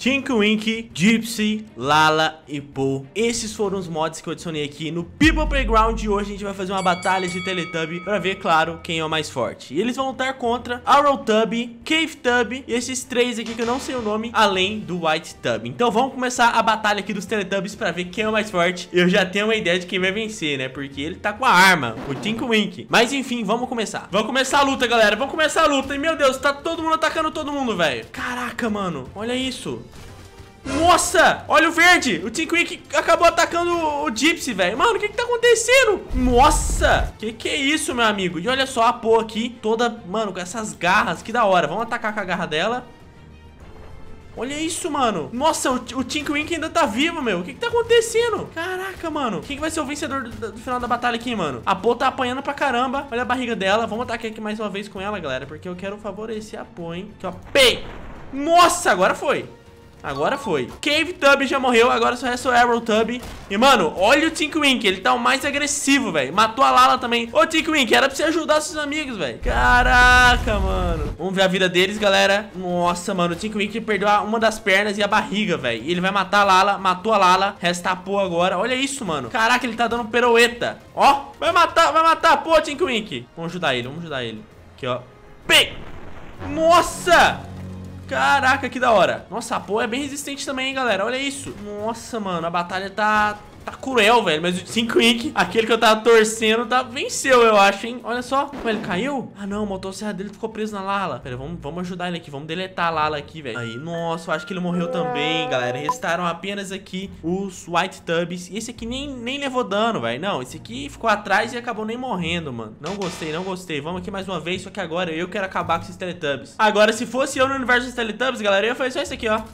Tink Wink, Gypsy, Lala e Po. Esses foram os mods que eu adicionei aqui no People Playground. E hoje a gente vai fazer uma batalha de Teletubby pra ver, claro, quem é o mais forte. E eles vão lutar contra Arrowtubby, Cavetubby e esses três aqui que eu não sei o nome, além do Whitetubby. Então vamos começar a batalha aqui dos Teletubbies pra ver quem é o mais forte. Eu já tenho uma ideia de quem vai vencer, né? Porque ele tá com a arma, o Tink Wink. Mas enfim, vamos começar. Vamos começar a luta, galera. Vamos começar a luta. E meu Deus, tá todo mundo atacando todo mundo, velho. Caraca, mano. Olha isso. Nossa, olha o verde. O Tink Wink acabou atacando o Gypsy, velho. Mano, o que tá acontecendo? Nossa, que é isso, meu amigo? E olha só a Po aqui, toda, mano, com essas garras. Que da hora, vamos atacar com a garra dela. Olha isso, mano. Nossa, o Tink Wink ainda tá vivo, meu. O que tá acontecendo? Caraca, mano. Quem que vai ser o vencedor do final da batalha aqui, mano? A Po tá apanhando pra caramba. Olha a barriga dela. Vamos atacar aqui mais uma vez com ela, galera, porque eu quero favorecer a Po, hein. Aqui, ó. Pei. Nossa, agora foi. Agora foi. Cavetubby já morreu, agora só resta o Arrowtubby. E, mano, olha o Tink Wink, ele tá o mais agressivo, velho. Matou a Lala também. Ô, Tink Wink, era pra você ajudar seus amigos, velho. Caraca, mano. Vamos ver a vida deles, galera. Nossa, mano, o Tink Wink perdeu uma das pernas e a barriga, velho. E ele vai matar a Lala, matou a Lala. Resta a Po agora. Olha isso, mano. Caraca, ele tá dando pirueta. Ó, vai matar a Po, Tink Wink. Vamos ajudar ele, Aqui, ó. Pei. Nossa! Caraca, que da hora. Nossa, a Po é bem resistente também, hein, galera. Olha isso. Nossa, mano, a batalha tá cruel, velho. Mas o Tink Wink, aquele que eu tava torcendo, venceu, eu acho, hein. Olha só. Ele caiu? Ah, não, o motosserra dele ficou preso na Lala. Pera, vamos ajudar ele aqui. Vamos deletar a Lala aqui, velho. Aí, nossa, eu acho que ele morreu também, galera. Restaram apenas aqui os Whitetubbies. E esse aqui nem levou dano, velho. Não, esse aqui ficou atrás e acabou nem morrendo, mano. Não gostei, não gostei. Vamos aqui mais uma vez, só que agora eu quero acabar com esses Teletubbies. Agora, se fosse eu no universo dos Teletubbies, galera, eu ia fazer só isso aqui, ó.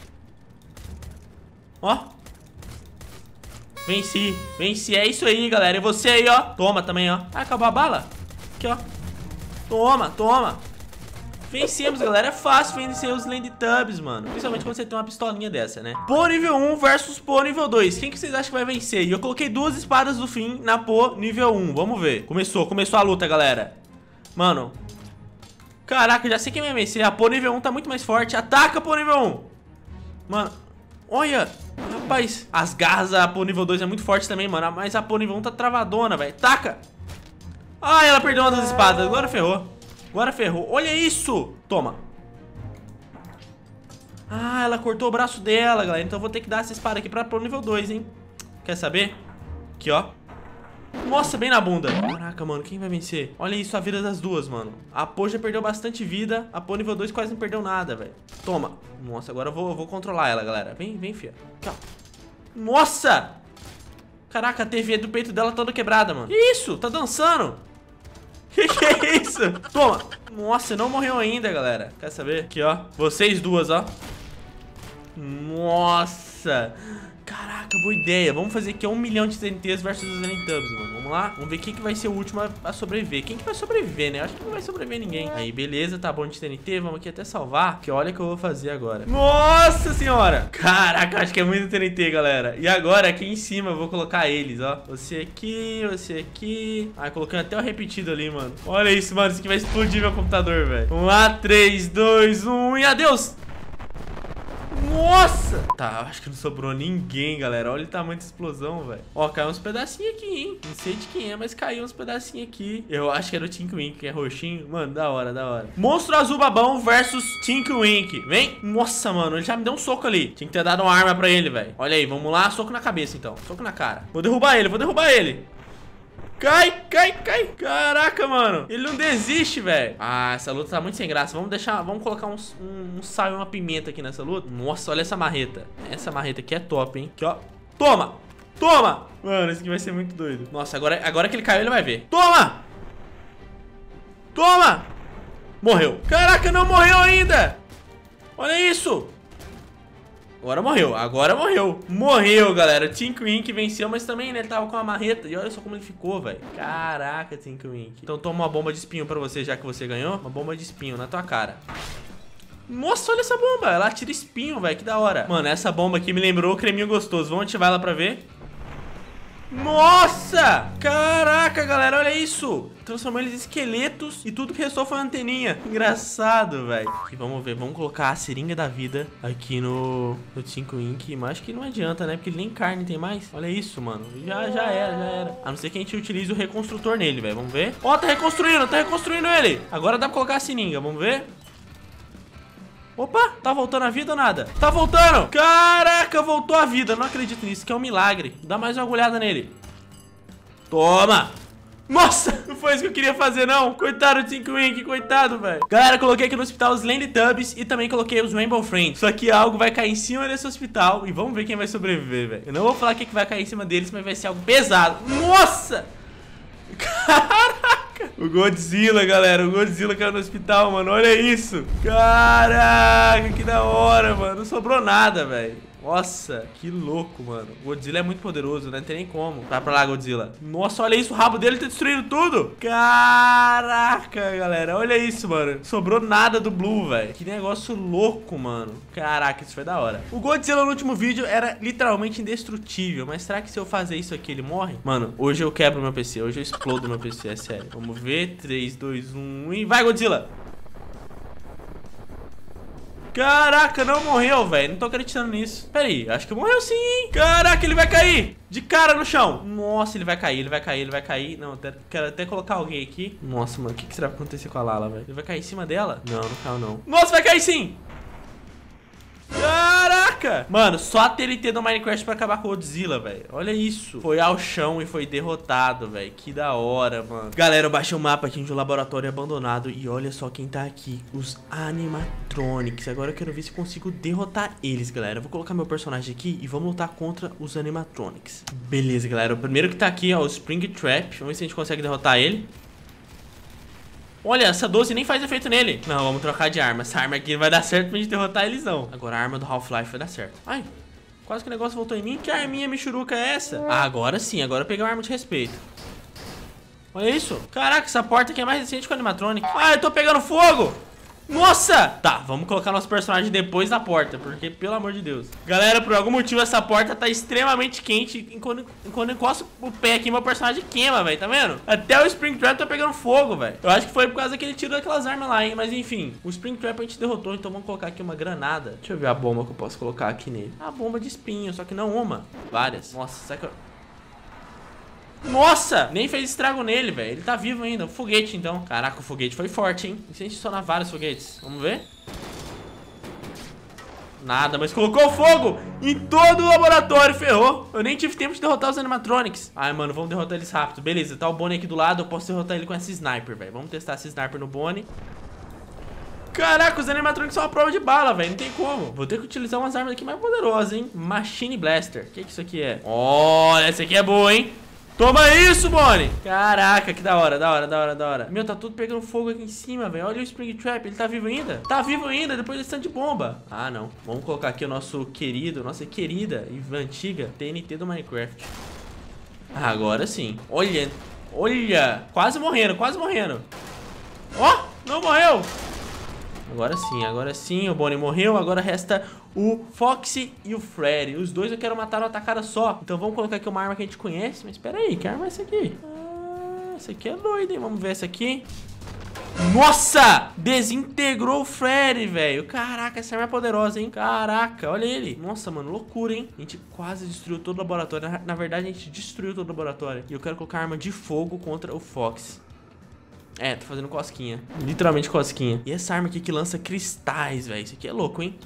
Ó. Venci, é isso aí, galera. E você aí, ó, toma também, ó. Ah, acabou a bala? Aqui, ó. Toma. Vencemos, galera, é fácil vencer os Teletubbies, mano. Principalmente quando você tem uma pistolinha dessa, né? Po nível 1 versus Po nível 2. Quem que vocês acham que vai vencer? E eu coloquei duas espadas do fim na Po nível 1. Vamos ver. Começou a luta, galera. Mano. Caraca, já sei quem vai vencer. A Po nível 1 tá muito mais forte. Ataca, Po nível 1. Mano, olha. Rapaz, as garras da Po nível 2 é muito forte também, mano. Mas a Po nível 1 tá travadona, velho. Taca. Ai, ela perdeu uma das espadas. Agora ferrou. Olha isso. Toma. Ah, ela cortou o braço dela, galera. Então eu vou ter que dar essa espada aqui pra Po nível 2, hein. Quer saber? Aqui, ó. Nossa, bem na bunda. Caraca, mano, quem vai vencer? Olha isso, a vida das duas, mano. A Po já perdeu bastante vida. A Po nível 2 quase não perdeu nada, velho. Toma. Nossa, agora eu vou controlar ela, galera. Vem, fia. Aqui, ó. Nossa! Caraca, a TV do peito dela toda quebrada, mano. Que isso? Tá dançando? Que é isso? Toma. Nossa, não morreu ainda, galera. Quer saber? Aqui, ó. Vocês duas, ó. Nossa. Caraca, boa ideia. Vamos fazer aqui 1 milhão de TNTs versus os Teletubbies, mano. Vamos lá? Vamos ver quem que vai ser o último a sobreviver. Quem que vai sobreviver, né? Eu acho que não vai sobreviver ninguém. Aí, beleza, tá bom de TNT. Vamos aqui até salvar. Que olha o que eu vou fazer agora. Nossa senhora! Caraca, acho que é muito TNT, galera. E agora, aqui em cima, eu vou colocar eles, ó. Você aqui. Ah, colocando até o repetido ali, mano. Olha isso, mano. Isso aqui vai explodir meu computador, velho. Vamos lá, 3, 2, 1 e adeus! Nossa! Tá, acho que não sobrou ninguém, galera. Olha o tamanho da explosão, velho. Ó, caiu uns pedacinhos aqui, hein? Não sei de quem é, mas caiu uns pedacinhos aqui. Eu acho que era o Tink Wink, que é roxinho. Mano, da hora. Monstro azul babão versus Tink Wink. Vem. Nossa, mano, ele já me deu um soco ali. Tinha que ter dado uma arma pra ele, velho. Olha aí, vamos lá. Soco na cabeça, então. Soco na cara. Vou derrubar ele. Cai. Caraca, mano. Ele não desiste, velho. Ah, essa luta tá muito sem graça. Vamos colocar um sal e uma pimenta aqui nessa luta. Nossa, olha essa marreta. Essa marreta aqui é top, hein. Aqui, ó. Toma. Mano, esse aqui vai ser muito doido. Nossa, agora que ele caiu, ele vai ver. Toma. Morreu. Caraca, não morreu ainda. Olha isso. Agora morreu. Morreu, galera. Tink Wink venceu, mas também, né, ele tava com uma marreta. E olha só como ele ficou, velho. Caraca, Tink Wink. Então toma uma bomba de espinho pra você, já que você ganhou. Uma bomba de espinho na tua cara. Nossa, olha essa bomba. Ela atira espinho, velho. Que da hora. Mano, essa bomba aqui me lembrou o creminho gostoso. Vamos ativar ela pra ver. Nossa! Caraca, galera, olha isso. Transformou eles em esqueletos e tudo que restou foi uma anteninha. Engraçado, velho. E vamos ver, vamos colocar a seringa da vida aqui no 5 Ink. Mas acho que não adianta, né? Porque ele nem carne tem mais. Olha isso, mano. Já era. A não ser que a gente utilize o reconstrutor nele, velho. Vamos ver. Ó, tá reconstruindo ele. Agora dá pra colocar a seringa, vamos ver. Opa, tá voltando a vida ou nada? Tá voltando! Caraca, voltou a vida. Não acredito nisso, que é um milagre. Dá mais uma agulhada nele. Toma! Nossa, não foi isso que eu queria fazer, não. Coitado do 5 Ink, coitado, velho. Galera, coloquei aqui no hospital os Slendytubbies e também coloquei os Rainbow Friends. Só que algo vai cair em cima desse hospital e vamos ver quem vai sobreviver, velho. Eu não vou falar o que vai cair em cima deles, mas vai ser algo pesado. Nossa! Caraca! O Godzilla, galera. O Godzilla caiu no hospital, mano. Olha isso. Caraca, que da hora, mano. Não sobrou nada, velho. Nossa, que louco, mano. O Godzilla é muito poderoso, né? Não tem nem como. Vai pra lá, Godzilla. Nossa, olha isso. O rabo dele tá destruindo tudo. Caraca, galera. Olha isso, mano. Sobrou nada do Blue, velho. Que negócio louco, mano. Caraca, isso foi da hora. O Godzilla no último vídeo era literalmente indestrutível. Mas será que se eu fazer isso aqui, ele morre? Mano, hoje eu quebro meu PC. Hoje eu explodo meu PC, é sério. Vamos ver. 3, 2, 1 e vai, Godzilla. Caraca, não morreu, velho. Não tô acreditando nisso. Pera aí, acho que morreu sim, hein? Caraca, ele vai cair de cara no chão. Nossa, ele vai cair. Não, quero até colocar alguém aqui. Nossa, mano, o que será que vai acontecer com a Lala, velho? Ele vai cair em cima dela? Não, não caiu, não. Nossa, vai cair sim! Caraca! Mano, só a TNT do Minecraft pra acabar com o Godzilla, velho. Olha isso. Foi ao chão e foi derrotado, velho. Que da hora, mano. Galera, eu baixei o mapa aqui de um laboratório abandonado e olha só quem tá aqui. Os animatronics. Agora eu quero ver se consigo derrotar eles, galera. Eu vou colocar meu personagem aqui e vamos lutar contra os animatronics. Beleza, galera. O primeiro que tá aqui, ó, o Springtrap. Vamos ver se a gente consegue derrotar ele. Olha, essa 12 nem faz efeito nele. Não, vamos trocar de arma. Essa arma aqui não vai dar certo pra gente derrotar eles, não. Agora a arma do Half-Life vai dar certo. Ai, quase que o negócio voltou em mim. Que arminha michuruca é essa? Ah, agora sim, agora eu peguei uma arma de respeito. Olha isso. Caraca, essa porta aqui é mais recente que o animatronic. Ah, eu tô pegando fogo. Nossa! Tá, vamos colocar nosso personagem depois da porta, porque, pelo amor de Deus. Galera, por algum motivo essa porta tá extremamente quente. Quando eu encosto o pé aqui, meu personagem queima, velho, tá vendo? Até o Springtrap tá pegando fogo, velho. Eu acho que foi por causa que ele tirou aquelas armas lá, hein. Mas enfim, o Springtrap a gente derrotou, então vamos colocar aqui uma granada. Deixa eu ver a bomba que eu posso colocar aqui nele. A bomba de espinho, só que não uma, várias. Nossa, será que eu... Nossa, nem fez estrago nele, velho. Ele tá vivo ainda, o foguete então. Caraca, o foguete foi forte, hein. E se a gente adicionar vários foguetes? Vamos ver. Nada, mas colocou fogo em todo o laboratório, ferrou. Eu nem tive tempo de derrotar os animatronics. Ai, mano, vamos derrotar eles rápido. Beleza, tá o Bonnie aqui do lado, eu posso derrotar ele com essa sniper, velho. Vamos testar essa sniper no Bonnie. Caraca, os animatronics são uma prova de bala, velho. Não tem como. Vou ter que utilizar umas armas aqui mais poderosas, hein. Machine Blaster. O que isso aqui é? Olha, essa aqui é boa, hein. Toma isso, Bonnie! Caraca, que da hora. Meu, tá tudo pegando fogo aqui em cima, velho. Olha o Springtrap, ele tá vivo ainda? Tá vivo ainda, depois desse tanto de bomba. Ah, não. Vamos colocar aqui o nosso querido, nossa querida e antiga TNT do Minecraft. Ah, agora sim. Olha, quase morrendo. Ó, não morreu. Agora sim, o Bonnie morreu. Agora resta o Foxy e o Freddy. Os dois eu quero matar numa tacada só. Então vamos colocar aqui uma arma que a gente conhece. Mas espera aí, que arma é essa aqui? Ah, essa aqui é doida, hein? Vamos ver essa aqui. Nossa! Desintegrou o Freddy, velho. Caraca, essa arma é poderosa, hein? Caraca, olha ele. Nossa, mano, loucura, hein? A gente quase destruiu todo o laboratório. Na verdade, a gente destruiu todo o laboratório. E eu quero colocar arma de fogo contra o Fox. É, tô fazendo cosquinha. Literalmente cosquinha. E essa arma aqui que lança cristais, velho. Isso aqui é louco, hein?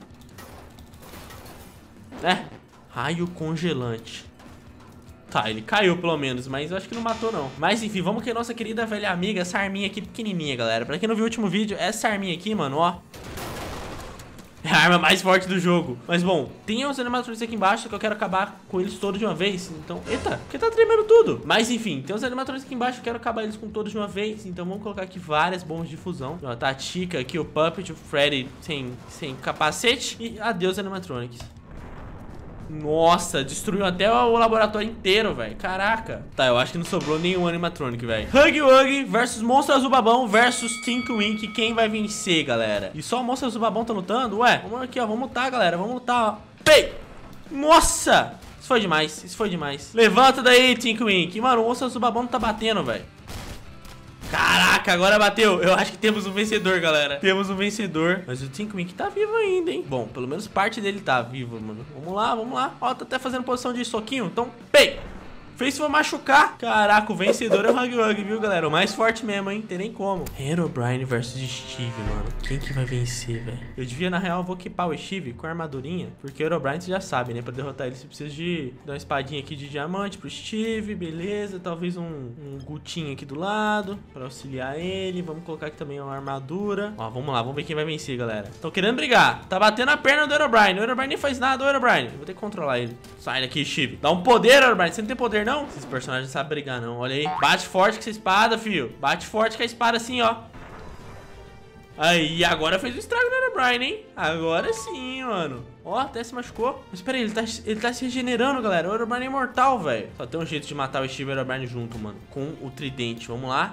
É, raio congelante. Tá, ele caiu pelo menos, mas eu acho que não matou não. Mas enfim, vamos que a nossa querida velha amiga, essa arminha aqui pequenininha, galera. Pra quem não viu o último vídeo, essa arminha aqui, mano, ó, é a arma mais forte do jogo. Mas bom, tem uns animatronics aqui embaixo que eu quero acabar com eles todos de uma vez. Então, eita, porque tá tremendo tudo. Mas enfim, tem uns animatronics aqui embaixo que eu quero acabar eles com todos de uma vez. Então vamos colocar aqui várias bombas de fusão. Ó, tá a Chica aqui, o Puppet, o Freddy sem capacete. E adeus animatronics. Nossa, destruiu até o laboratório inteiro, velho. Caraca. Tá, eu acho que não sobrou nenhum animatronic, velho. Huggy Wuggy versus Monstro Azul Babão versus 5 Ink. Quem vai vencer, galera? E só o Monstro Azul Babão tá lutando? Ué, vamos aqui, ó. Vamos lutar, galera. Vamos lutar, ó. Pei! Nossa! Isso foi demais, isso foi demais. Levanta daí, Tink Wink. Mano, o Onça Subabão não tá batendo, velho. Caraca, agora bateu. Eu acho que temos um vencedor, galera. Temos um vencedor. Mas o Tink Wink tá vivo ainda, hein? Bom, pelo menos parte dele tá vivo, mano. Vamos lá, vamos lá. Ó, tá até fazendo posição de soquinho. Então, pei! Fez se for machucar. Caraca, o vencedor é o Hug Wug, viu, galera? O mais forte mesmo, hein? Tem nem como. Herobrine versus Steve, mano. Quem que vai vencer, velho? Eu devia, na real, vou equipar o Steve com a armadurinha. Porque o Herobrine, você já sabe, né? Pra derrotar ele, você precisa de dar uma espadinha aqui de diamante pro Steve. Beleza. Talvez um gutinho aqui do lado pra auxiliar ele. Vamos colocar aqui também uma armadura. Ó, vamos lá. Vamos ver quem vai vencer, galera. Tô querendo brigar. Tá batendo a perna do Herobrine. O Herobrine nem faz nada, o Herobrine. Eu vou ter que controlar ele. Sai daqui, Steve. Dá um poder, Herobrine. Você não tem poder, não? Esses personagens não sabem brigar, não. Olha aí. Bate forte com essa espada, filho. Bate forte com a espada assim, ó. Aí, agora fez o estrago no Herobrine, hein? Agora sim, mano. Ó, até se machucou. Mas peraí, ele tá se regenerando, galera. O Herobrine é imortal, velho. Só tem um jeito de matar o Steve e o Herobrine junto, mano. Com o tridente. Vamos lá.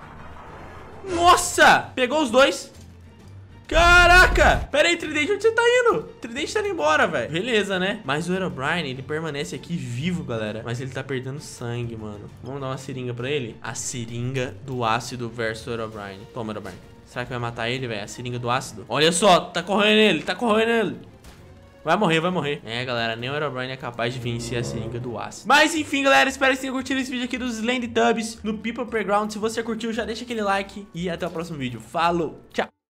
Nossa! Pegou os dois. Caraca! Pera aí, Tridente, onde você tá indo? O Tridente tá indo embora, velho. Beleza, né? Mas o Herobrine, ele permanece aqui vivo, galera. Mas ele tá perdendo sangue, mano. Vamos dar uma seringa pra ele? A seringa do ácido versus o Herobrine. Toma, Herobrine. Será que vai matar ele, velho? A seringa do ácido? Olha só, tá correndo ele, tá correndo ele. Vai morrer, vai morrer. É, galera, nem o Herobrine é capaz de vencer a seringa do ácido. Mas enfim, galera, espero que vocês tenham curtido esse vídeo aqui dos Slendytubbies no People Playground. Se você curtiu, já deixa aquele like e até o próximo vídeo. Falou, tchau!